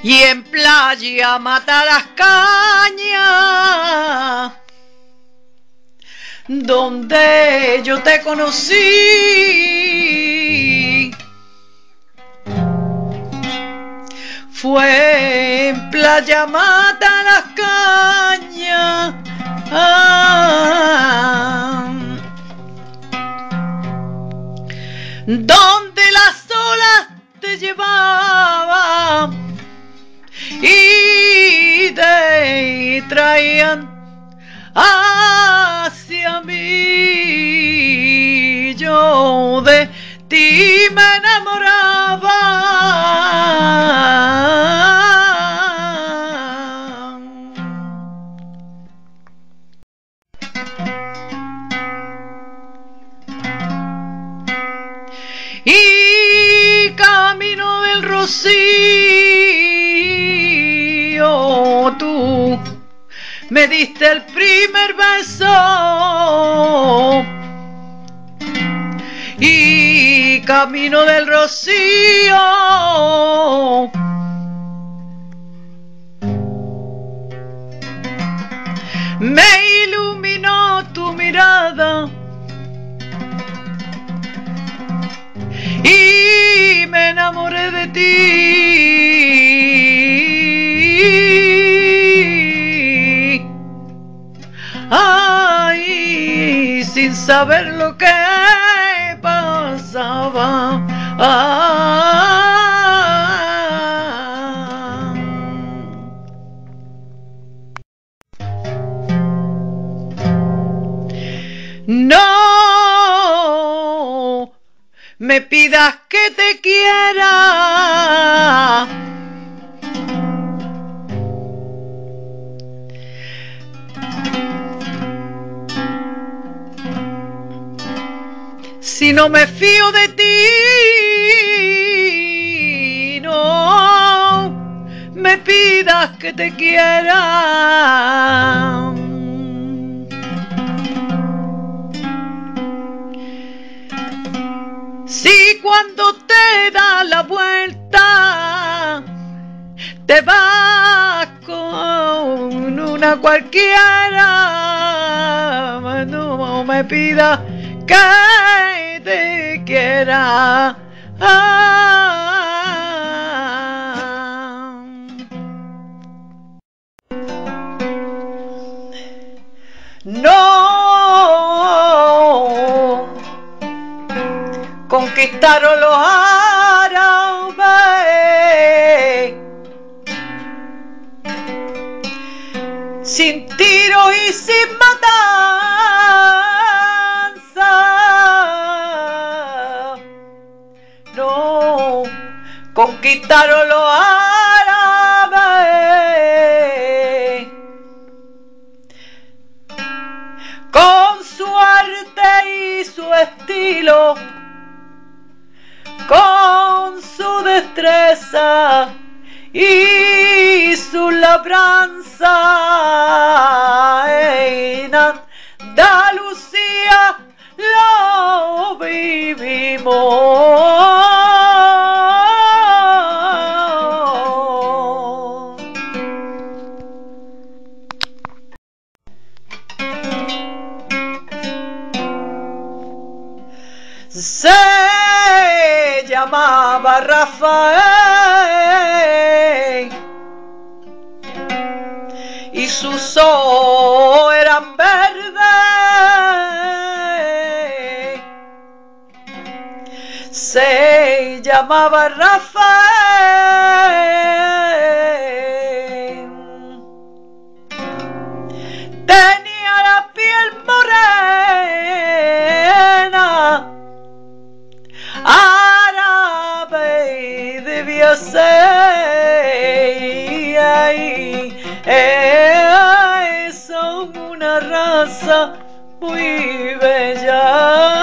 y en playa mata las cañas, donde yo te conocí. Fue en playa mata las cañas, donde las olas te llevaban y te traían hacia mí. Yo de ti me enamoraba. Y camino del rocío, tú me diste el primer beso. Y camino del rocío, me iluminó tu mirada y me enamoré de ti. Ay, sin saber lo que pasaba. No me pidas que te quiera, si no me fío de ti. No me pidas que te quiera, si cuando te da la vuelta te vas con una cualquiera. No me pidas que te quiera. No conquistaron los árabes sin tiro y sin matanza. No conquistaron los árabes con su arte y su estilo, con su destreza y su labranza. En Andalucía lo vivimos. Se llamaba Rafael y sus ojos eran verdes. Se llamaba Rafael, tenía la piel morena, árabe debía ser. Son una raza muy bella.